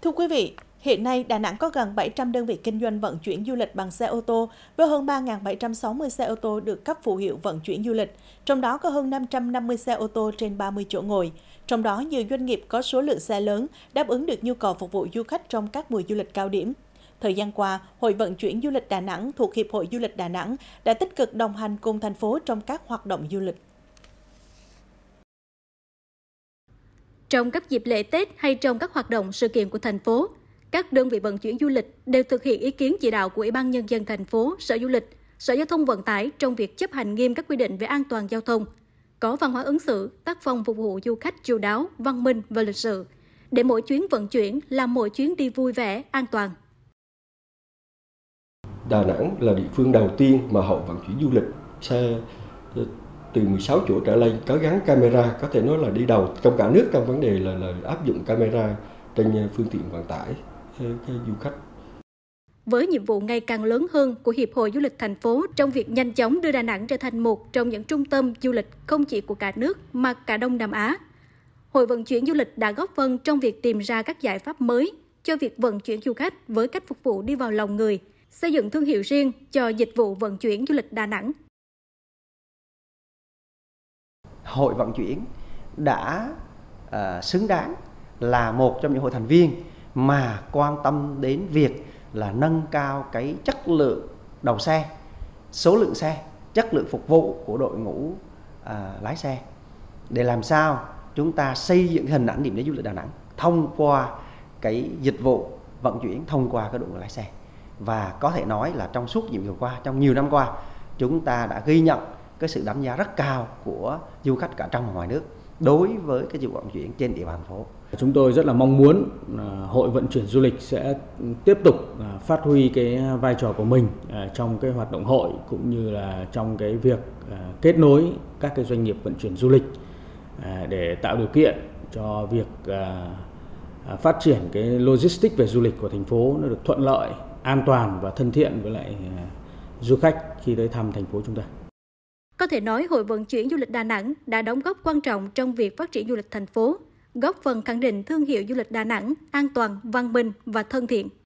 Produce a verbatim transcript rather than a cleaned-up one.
Thưa quý vị, hiện nay Đà Nẵng có gần bảy trăm đơn vị kinh doanh vận chuyển du lịch bằng xe ô tô với hơn ba nghìn bảy trăm sáu mươi xe ô tô được cấp phù hiệu vận chuyển du lịch, trong đó có hơn năm trăm năm mươi xe ô tô trên ba mươi chỗ ngồi. Trong đó, nhiều doanh nghiệp có số lượng xe lớn đáp ứng được nhu cầu phục vụ du khách trong các mùa du lịch cao điểm. Thời gian qua, Hội vận chuyển du lịch Đà Nẵng thuộc Hiệp hội Du lịch Đà Nẵng đã tích cực đồng hành cùng thành phố trong các hoạt động du lịch. Trong các dịp lễ Tết hay trong các hoạt động sự kiện của thành phố, các đơn vị vận chuyển du lịch đều thực hiện ý kiến chỉ đạo của Ủy ban Nhân dân thành phố, Sở Du lịch, Sở Giao thông Vận tải trong việc chấp hành nghiêm các quy định về an toàn giao thông, có văn hóa ứng xử, tác phong phục vụ du khách chu đáo, văn minh và lịch sự, để mỗi chuyến vận chuyển là mỗi chuyến đi vui vẻ, an toàn. Đà Nẵng là địa phương đầu tiên mà Hội vận chuyển du lịch xe từ mười sáu chỗ trở lên có gắn camera, có thể nói là đi đầu trong cả nước trong vấn đề là, là áp dụng camera trên phương tiện vận tải cái du khách. Với nhiệm vụ ngày càng lớn hơn của Hiệp hội Du lịch thành phố trong việc nhanh chóng đưa Đà Nẵng trở thành một trong những trung tâm du lịch không chỉ của cả nước mà cả Đông Nam Á, Hội vận chuyển du lịch đã góp phần trong việc tìm ra các giải pháp mới cho việc vận chuyển du khách với cách phục vụ đi vào lòng người, xây dựng thương hiệu riêng cho dịch vụ vận chuyển du lịch Đà Nẵng. Hội vận chuyển đã uh, xứng đáng là một trong những hội thành viên mà quan tâm đến việc là nâng cao cái chất lượng đầu xe, số lượng xe, chất lượng phục vụ của đội ngũ uh, lái xe, để làm sao chúng ta xây dựng hình ảnh điểm đến du lịch Đà Nẵng thông qua cái dịch vụ vận chuyển, thông qua cái đội ngũ lái xe. Và có thể nói là trong suốt nhiệm kỳ qua, trong nhiều năm qua, chúng ta đã ghi nhận cái sự đánh giá rất cao của du khách cả trong và ngoài nước đối với cái dịch vụ vận chuyển trên địa bàn thành phố. Chúng tôi rất là mong muốn Hội vận chuyển du lịch sẽ tiếp tục phát huy cái vai trò của mình trong cái hoạt động hội, cũng như là trong cái việc kết nối các cái doanh nghiệp vận chuyển du lịch để tạo điều kiện cho việc phát triển cái logistics về du lịch của thành phố nó được thuận lợi, an toàn và thân thiện với lại du khách khi tới thăm thành phố chúng ta. Có thể nói Hội vận chuyển du lịch Đà Nẵng đã đóng góp quan trọng trong việc phát triển du lịch thành phố, góp phần khẳng định thương hiệu du lịch Đà Nẵng an toàn, văn minh và thân thiện.